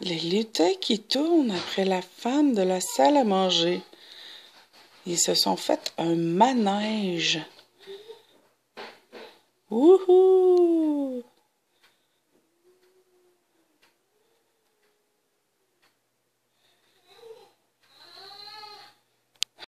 Les lutins qui tournent après la femme de la salle à manger. Ils se sont fait un manège. Wouhou!